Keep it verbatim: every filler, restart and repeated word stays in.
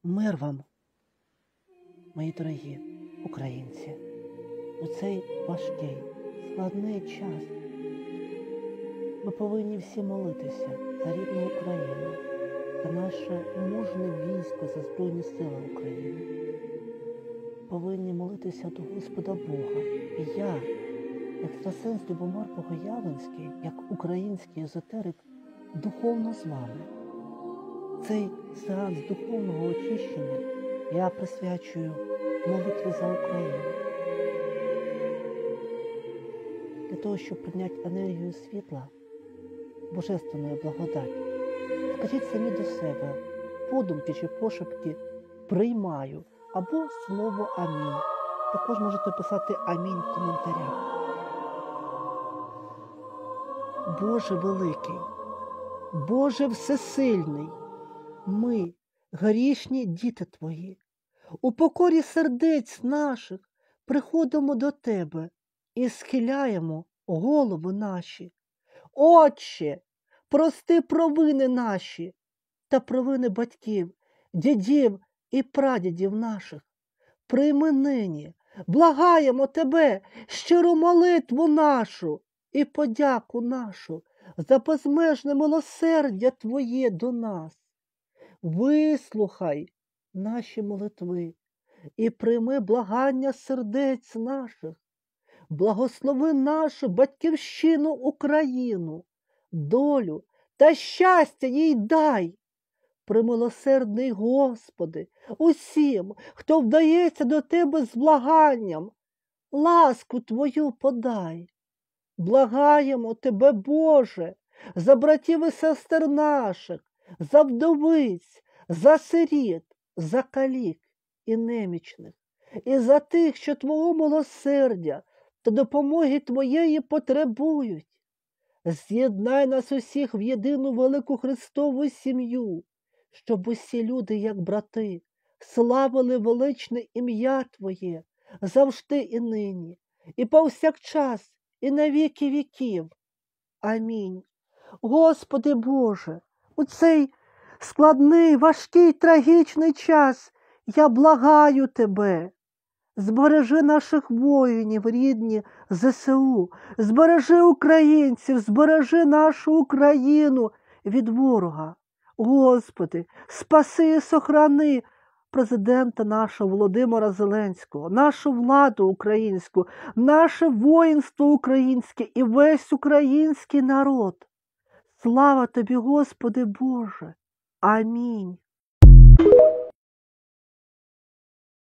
Мир вам, мої дорогі українці, у цей важкий, складний час. Ми повинні всі молитися за рідну Україну, за наше мужне військо, за Збройні Сили України. Повинні молитися до Господа Бога. І я, екстрасенс Любомир Богоявленський, як український езотерик, духовно з вами. Цей сеанс духовного очищення я присвячую молитві за Україну. Для того, щоб прийняти енергію світла, божественної благодаті, скажіть самі до себе, подумки чи пошепки «приймаю» або слово «амінь». Також можете писати «амінь» в коментарях. Боже великий, Боже всесильний, ми, грішні діти Твої, у покорі сердець наших приходимо до Тебе і схиляємо голови наші. Отче, прости провини наші та провини батьків, дідів і прадідів наших. Прийми нині, благаємо Тебе, щиру молитву нашу і подяку нашу за безмежне милосердя Твоє до нас. Вислухай наші молитви і прийми благання сердець наших. Благослови нашу батьківщину Україну, долю та щастя їй дай. Премилосердний Господи, усім, хто вдається до Тебе з благанням, ласку Твою подай. Благаємо Тебе, Боже, за братів і сестер наших, за вдовиць, за сиріт, за калік і немічних, і за тих, що Твого милосердя та допомоги Твоєї потребують. З'єднай нас усіх в єдину велику Христову сім'ю, щоб усі люди, як брати, славили величне ім'я Твоє завжди і нині, і повсякчас, і на віки віків. Амінь. Господи Боже, у цей складний, важкий, трагічний час я благаю Тебе. Збережи наших воїнів, рідні зе се у, збережи українців, збережи нашу Україну від ворога. Господи, спаси і сохрани президента нашого Володимира Зеленського, нашу владу українську, наше воїнство українське і весь український народ. Слава Тобі, Господи Боже! Амінь.